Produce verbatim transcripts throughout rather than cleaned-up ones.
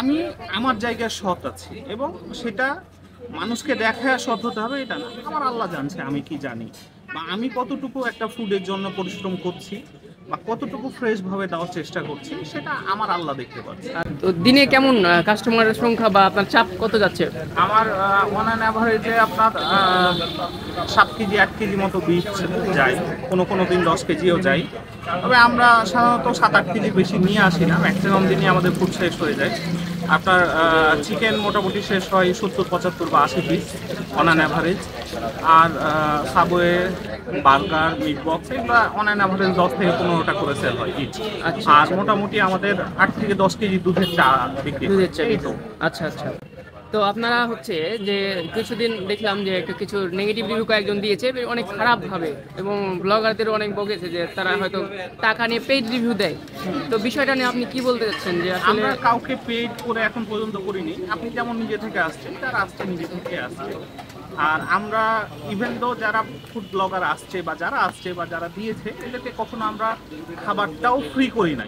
আমি আমার জায়গায় সৎ আছি এবং সেটা মানুষকে দেখায় সৎ হতে হবে এটা না। আমার আল্লাহ জানছে আমি কি জানি, বা আমি কতটুকু একটা ফুডের জন্য পরিশ্রম করছি বা কতটুকু ফ্রেশ ভাবে দেওয়ার চেষ্টা করছি সেটা আমার আল্লাহ দেখতে পাচ্ছে। আর তো দিনে কেমন কাস্টমারের সংখ্যা বা আপনার চাপ কত যাচ্ছে? আমার ওয়ান অ্যান অ্যাভারেজে আপনার আহ, সাত কেজি আট কেজি মতো বিফ যায়, কোনো কোনো দিন দশ কেজিও যায়। তবে আমরা সাধারণত সাত আট কেজি বেশি নিয়ে আসি না, ম্যাক্সিমাম দিনই আমাদের ফুড শেষ হয়ে যায়। আপনার চিকেন মোটামুটি শেষ হয় সত্তর পঁচাত্তর বা আশি পিস অন অ্যান অ্যাভারেজ। আর সাবওয়ে বার্গার মিট বক্স এগুলো অন অ্যান অ্যাভারেজ দশ থেকে পনেরোটা করে সেল হয় ইচ। আচ্ছা আর আচ্ছা। মোটামুটি আমাদের আট থেকে দশ কেজি দুধের চা বিক্রি হয়। দুধের চা এই বিক্রি। তো। আচ্ছা আচ্ছা। তো আপনারা হচ্ছে যে কিছুদিন দেখলাম যে একটু কিছু নেগেটিভ রিভিউ কয়েকজন দিয়েছে বে- অনেক খারাপ ভাবে, এবং ব্লগারদেরও অনেক বকেছে যে তারা হয়তো টাকা নিয়ে পেইড রিভিউ দেয়। তো বিষয়টা নিয়ে আপনি কি বলতে চাচ্ছেন যে আসলে? আমরা কাউকে পেইড করে এখন পর্যন্ত করিনি। আপনি যেমন নিজে থেকে আসছেন, যারা আসছে নিজে থেকে আসছে। আর আমরা ইভেন দো যারা ফুড ব্লগার আসছে বা যারা আসছে বা যারা দিয়েছে এদেরকে কখনো আমরা খাবারটাও ফ্রি করি নাই,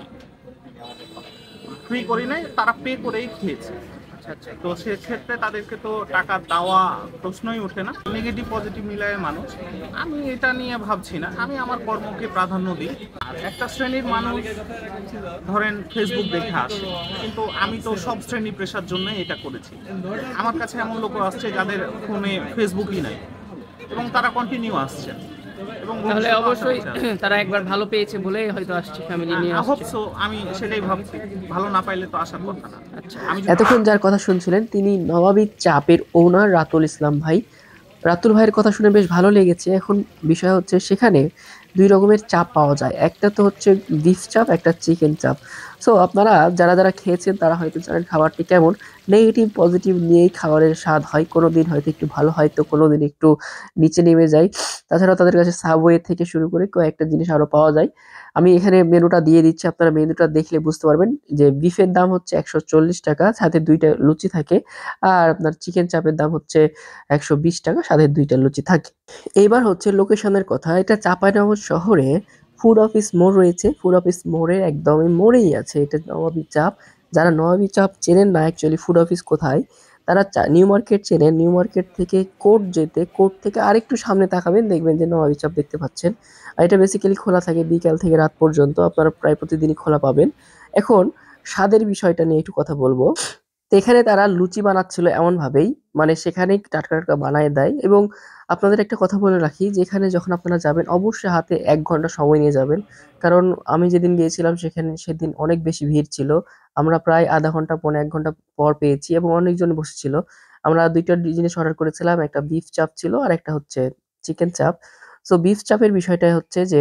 ফ্রি করি নাই, তারা পে করেই খেয়েছে। আচ্ছা আচ্ছা। তো সেক্ষেত্রে তাদেরকে তো টাকা দেওয়া প্রশ্নই ওঠে না। নেগেটিভ পজিটিভ মিলায় মানুষ, আমি এটা নিয়ে ভাবছি না, আমি আমার কর্মকে প্রাধান্য দিই। আর একটা শ্রেণীর মানুষ ধরেন ফেসবুক দেখে আসে, কিন্তু আমি তো সব শ্রেণী পেশার জন্য এটা করেছি। আমার কাছে এমন লোক আসছে যাদের ফোনে ফেসবুকই নাই এবং তারা কন্টিনিউ আসছে এবং তাহলে ভবিষ্যতেও আশা অবশ্যই করছে আসবে। তারা একবার ভালো পেয়েছে বলেই হয়তো আসছে, ফ্যামিলি নিয়ে আই হোপ আসছে। সো, আমি সেটাই ভাবছি। ভালো না পাইলে তো আসার কথা না। আচ্ছা। আমি যদি এতক্ষণ যার কথা শুনছিলেন তিনি নবাবী চাপের ওনার রাতুল ইসলাম ভাই। রাতুল ভাইয়ের কথা শুনে বেশ ভালো লেগেছে। এখন বিষয় হচ্ছে সেখানে দুই রকমের চাপ পাওয়া যায়, একটা তো হচ্ছে বিফ চাপ, একটা চিকেন চাপ। সো আপনারা যারা যারা খেয়েছেন তারা হয়তো জানেন খাবারটি কেমন। নেগেটিভ পজিটিভ নিয়েই খাবারের স্বাদ হয়, কোনো দিন হয়তো একটু ভালো হয় তো কোনো দিন একটু নিচে নেমে যায়। তাছাড়া তাদের কাছে সাবওয়ে থেকে শুরু করে কয়েকটা জিনিস আরো পাওয়া যায়। আমি এখানে মেনুটা দিয়ে দিচ্ছি, আপনারা মেনুটা দেখলে বুঝতে পারবেন যে বিফের দাম হচ্ছে একশো চল্লিশ টাকা, সাথে দুইটা লুচি থাকে। আর আপনার চিকেন চাপের দাম হচ্ছে একশো বিশ টাকা, সাথে দুইটা লুচি থাকে। এইবার হচ্ছে লোকেশনের কথা। এটা চাঁপাইনবাবগঞ্জ শহরে ফুড অফিস মোড় রয়েছে, ফুড অফিস মোড়ের একদমই মোড়েই আছে এটা নবাবী চাপ। যারা নবাবী চাপ চেনেন না অ্যাকচুয়ালি ফুড অফিস কোথায়, তারা চা- নিউ মার্কেট চেনেন, নিউ মার্কেট থেকে কোর্ট যেতে, কোর্ট থেকে আরেকটু সামনে তাকাবেন দেখবেন যে নবাবী চাপ দেখতে পাচ্ছেন। আর এটা বেসিক্যালি খোলা থাকে বিকাল থেকে রাত পর্যন্ত, আপনারা প্রায় প্রতিদিনই খোলা পাবেন। এখন স্বাদের বিষয়টা নিয়ে একটু কথা বলবো। তো এখানে তারা লুচি বানাচ্ছিল এমন ভাবেই, মানে সেখানেই টাটকা টাটকা বানায় দেয়। এবং আপনাদের একটা কথা বলে রাখি, যেখানে যখন আপনারা যাবেন অবশ্যই হাতে এক ঘন্টা সময় নিয়ে যাবেন। কারণ আমি যেদিন গিয়েছিলাম সেখানে সেদিন অনেক বেশি ভিড় ছিল। আমরা প্রায় আধা ঘন্টা পৌনে এক ঘন্টা পর পেয়েছি এবং অনেকজন বসেছিল। আমরা দুইটা জিনিস অর্ডার করেছিলাম, একটা বিফ চাপ ছিল আর একটা হচ্ছে চিকেন চাপ। সো বিফ চাপের বিষয়টা হচ্ছে যে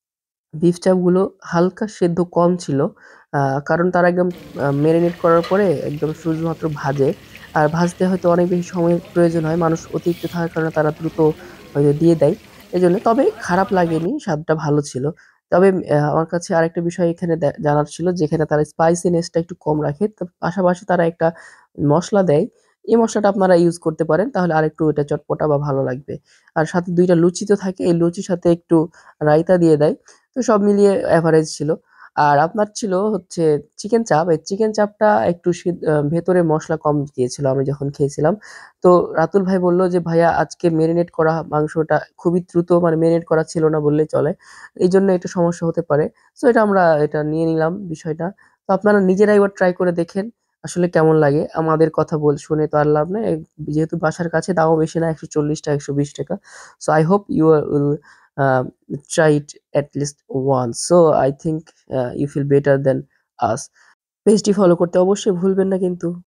বিফ চাপগুলো হালকা সেদ্ধ কম ছিল। আহ, কারণ তারা একদম মেরিনেট করার পরে একদম শুধুমাত্র ভাজে। আর ভাজতে হয়তো অনেক বেশি সময়ের প্রয়োজন হয়, মানুষ অতিরিক্ত থাকার কারণে তারা দ্রুত হয়তো দিয়ে দেয়। এই জন্য তবে খারাপ লাগেনি, স্বাদটা ভালো ছিল। তবে আহ, আমার কাছে আরেকটা বিষয় এখানে দে- জানার ছিল, যেখানে তারা স্পাইসিনেসটা একটু কম রাখে, তো পাশাপাশি তারা একটা মশলা দেয়। এই মশলাটা আপনারা ইউজ করতে পারেন, তাহলে আরেকটু এটা চটপটা বা ভালো লাগবে। আর সাথে দুইটা লুচি তো থাকে, এই লুচির সাথে একটু রায়তা দিয়ে দেয়। তো সব মিলিয়ে এভারেজ ছিল। আর আপনার ছিল হচ্ছে চিকেন চাপ। এই চিকেন চাপটা একটু সিদ- আহ, ভেতরে মশলা কম দিয়েছিল আমি যখন খেয়েছিলাম। তো রাতুল ভাই বলল যে ভাইয়া আজকে মেরিনেট করা মাংসটা খুবই দ্রুত, মানে মেরিনেট করা ছিল না বললেই চলে, এই জন্য একটু সমস্যা হতে পারে। তো এটা আমরা এটা নিয়ে নিলাম বিষয়টা। তো আপনারা নিজেরাই এবার ট্রাই করে দেখেন আসলে কেমন লাগে। আমাদের কথা বল শুনে তো আর লাভ নেই, যেহেতু বাসার কাছে, দামও বেশি না, একশো চল্লিশ টাকা, একশো বিশ টাকা। So I hope you will uh, try it at least once. So I think uh, you feel better than us. পেজটি ফলো করতে অবশ্যই ভুলবেন না কিন্তু।